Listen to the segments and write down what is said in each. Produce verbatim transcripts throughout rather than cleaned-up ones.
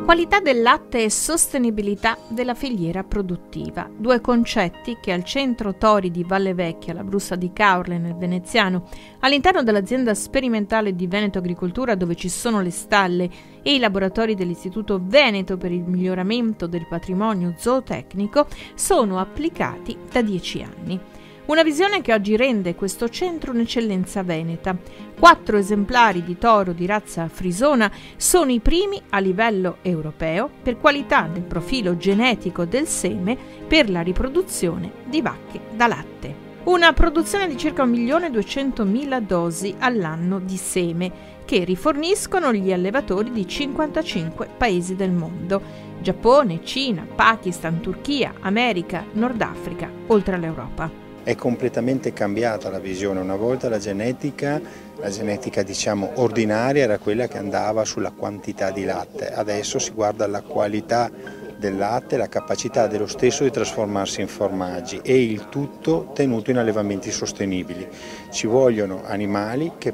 Qualità del latte e sostenibilità della filiera produttiva, due concetti che al centro Tori di Valle Vecchia, la Brussa di Caorle nel Veneziano, all'interno dell'azienda sperimentale di Veneto Agricoltura dove ci sono le stalle e i laboratori dell'Istituto Veneto per il miglioramento del patrimonio zootecnico, sono applicati da dieci anni. Una visione che oggi rende questo centro un'eccellenza veneta. Quattro esemplari di toro di razza frisona sono i primi a livello europeo per qualità del profilo genetico del seme per la riproduzione di vacche da latte. Una produzione di circa un milione duecentomila dosi all'anno di seme che riforniscono gli allevatori di cinquantacinque paesi del mondo: Giappone, Cina, Pakistan, Turchia, America, Nord Africa, oltre all'Europa. È completamente cambiata la visione. Una volta la genetica, la genetica diciamo ordinaria era quella che andava sulla quantità di latte, adesso si guarda alla qualità del latte, la capacità dello stesso di trasformarsi in formaggi e il tutto tenuto in allevamenti sostenibili. Ci vogliono animali che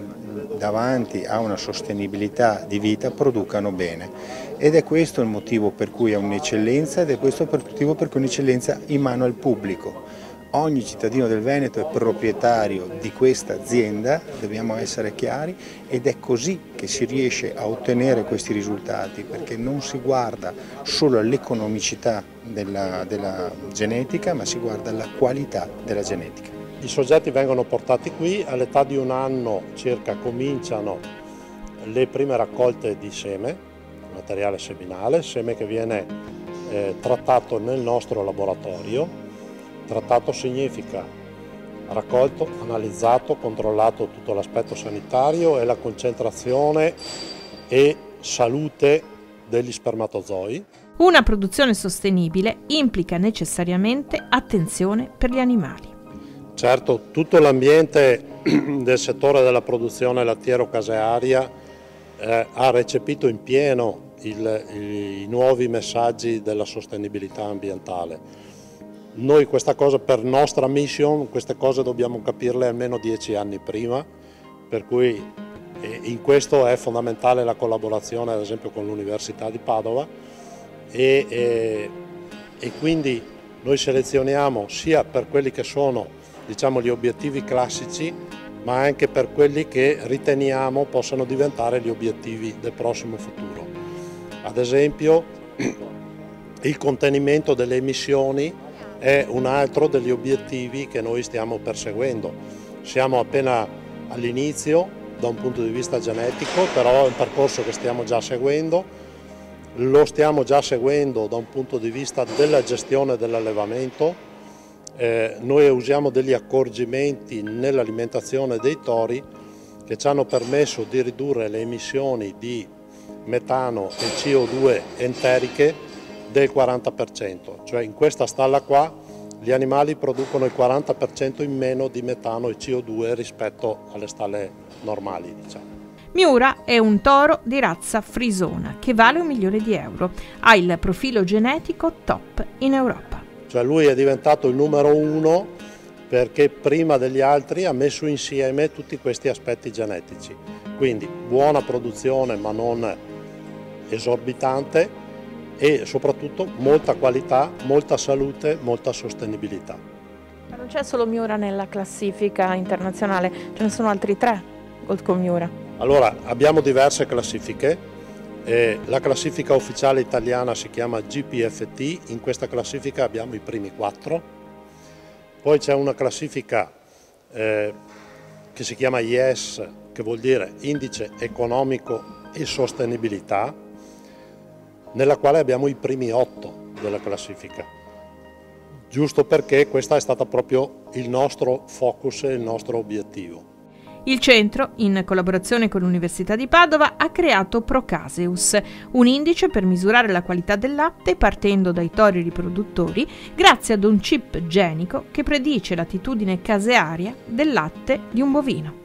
davanti a una sostenibilità di vita producano bene ed è questo il motivo per cui è un'eccellenza ed è questo il motivo per cui è un'eccellenza in mano al pubblico. Ogni cittadino del Veneto è proprietario di questa azienda, dobbiamo essere chiari, ed è così che si riesce a ottenere questi risultati, perché non si guarda solo all'economicità della, della genetica, ma si guarda alla qualità della genetica. I soggetti vengono portati qui, all'età di un anno circa cominciano le prime raccolte di seme, materiale seminale, seme che viene eh, trattato nel nostro laboratorio. Trattato significa raccolto, analizzato, controllato tutto l'aspetto sanitario e la concentrazione e salute degli spermatozoi. Una produzione sostenibile implica necessariamente attenzione per gli animali. Certo, tutto l'ambiente del settore della produzione lattiero-casearia eh, ha recepito in pieno il, i nuovi messaggi della sostenibilità ambientale. Noi questa cosa per nostra mission, queste cose dobbiamo capirle almeno dieci anni prima, per cui in questo è fondamentale la collaborazione ad esempio con l'Università di Padova e, e, e quindi noi selezioniamo sia per quelli che sono diciamo, gli obiettivi classici, ma anche per quelli che riteniamo possano diventare gli obiettivi del prossimo futuro. Ad esempio il contenimento delle emissioni è un altro degli obiettivi che noi stiamo perseguendo. Siamo appena all'inizio da un punto di vista genetico, però è un percorso che stiamo già seguendo, lo stiamo già seguendo da un punto di vista della gestione dell'allevamento. Eh, noi usiamo degli accorgimenti nell'alimentazione dei tori che ci hanno permesso di ridurre le emissioni di metano e C O due enteriche del quaranta per cento, cioè in questa stalla qua gli animali producono il quaranta per cento in meno di metano e C O due rispetto alle stalle normali. Diciamo. Miura è un toro di razza frisona che vale un milione di euro, ha il profilo genetico top in Europa. Cioè lui è diventato il numero uno perché prima degli altri ha messo insieme tutti questi aspetti genetici, quindi buona produzione ma non esorbitante, e soprattutto molta qualità, molta salute, molta sostenibilità. Ma non c'è solo Miura nella classifica internazionale, ce ne sono altri tre con Miura. Allora, abbiamo diverse classifiche, eh, la classifica ufficiale italiana si chiama G P F T, in questa classifica abbiamo i primi quattro, poi c'è una classifica eh, che si chiama I E S, che vuol dire Indice Economico e Sostenibilità, nella quale abbiamo i primi otto della classifica, giusto perché questa è stata proprio il nostro focus e il nostro obiettivo. Il centro, in collaborazione con l'Università di Padova, ha creato Procaseus, un indice per misurare la qualità del latte partendo dai tori riproduttori grazie ad un chip genico che predice l'attitudine casearia del latte di un bovino.